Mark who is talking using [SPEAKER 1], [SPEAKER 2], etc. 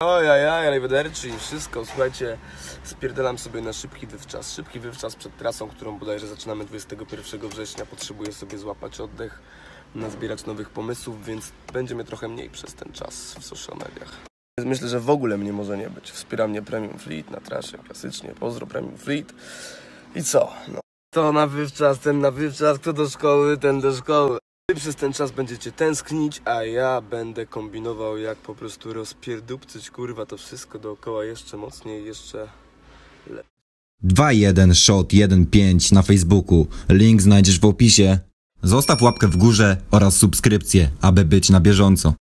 [SPEAKER 1] Ojajaj, arrivederci, wszystko, słuchajcie, spierdalam sobie na szybki wywczas. Szybki wywczas przed trasą, którą bodajże zaczynamy 21 września. Potrzebuję sobie złapać oddech, nazbierać nowych pomysłów, więc będzie mnie trochę mniej przez ten czas w social mediach. Myślę, że w ogóle mnie może nie być. Wspiera mnie Premium Fleet na trasie, klasycznie. Pozdro Premium Fleet. I co? No. To na wywczas, ten na wywczas, kto do szkoły, ten do szkoły. Wy przez ten czas będziecie tęsknić, a ja będę kombinował, jak po prostu rozpierdupcyć, kurwa, to wszystko dookoła jeszcze mocniej, jeszcze lepiej.
[SPEAKER 2] 2-1 shot 1-5 na Facebooku. Link znajdziesz w opisie. Zostaw łapkę w górze oraz subskrypcję, aby być na bieżąco.